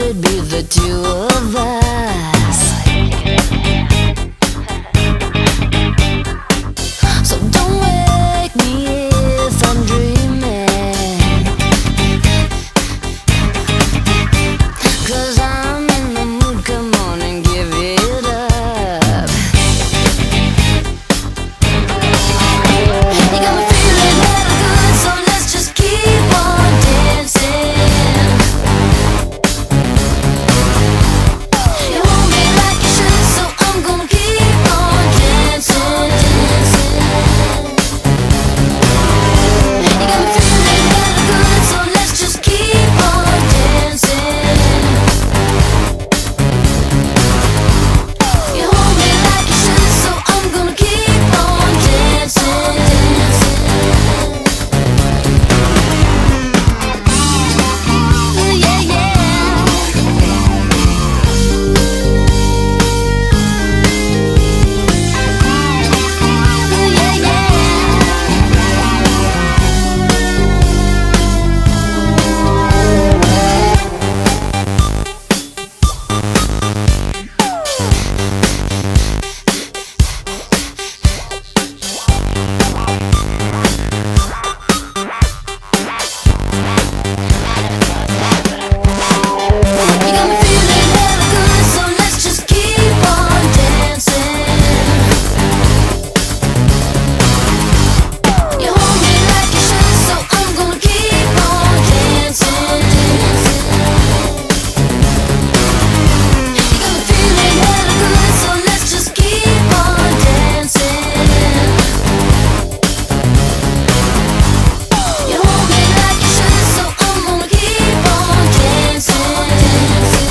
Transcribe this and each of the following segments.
it be the two of us? So don't wake me if I'm dreaming, 'cause I'm in the mood, come on and give it up. You got me feeling hella good, so let's just keep on dancing. You hold me like you should, so I'm gonna keep on dancing, dancing. You got me feeling hella good, so let's just keep on dancing. You hold me like you should, so I'm gonna keep on dancing, dancing. Yeah, yeah, yeah. You got me feeling hella good, so let's just keep on dancing. You hold me like you should, so I'm gonna keep on dancing, dancing. You got me feeling hella good, so let's just keep on dancing. You hold me like you should, so I'm gonna keep on dancing, dancing.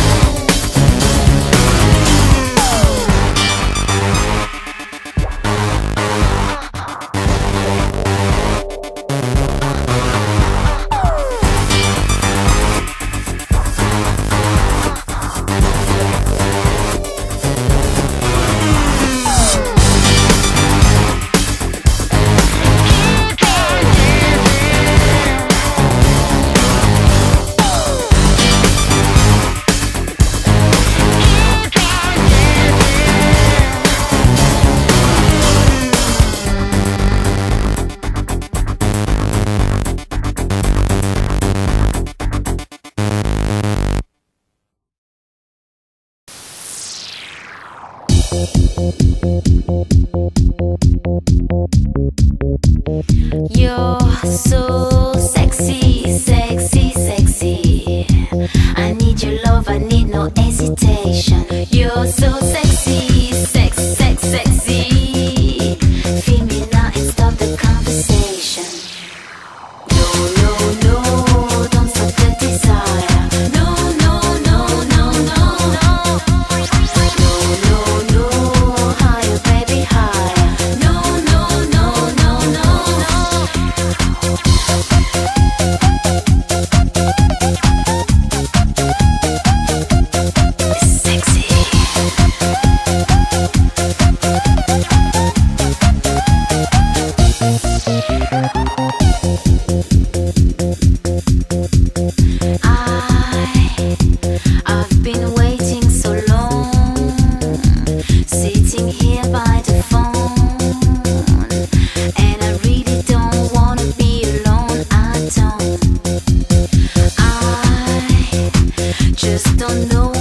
You're so sexy, sexy, sexy. I need your love, I need no hesitation. You're so sexy, sex, sex, sexy. Feel me now and stop the conversation. No, no, no, don't stop the desire. No, no, no, no, no, no. No, no, no, higher, baby, higher. No, no, no, no, no, no. Sexy. I've been waiting so long, sitting here by the phone, and I really don't wanna be alone. I just don't know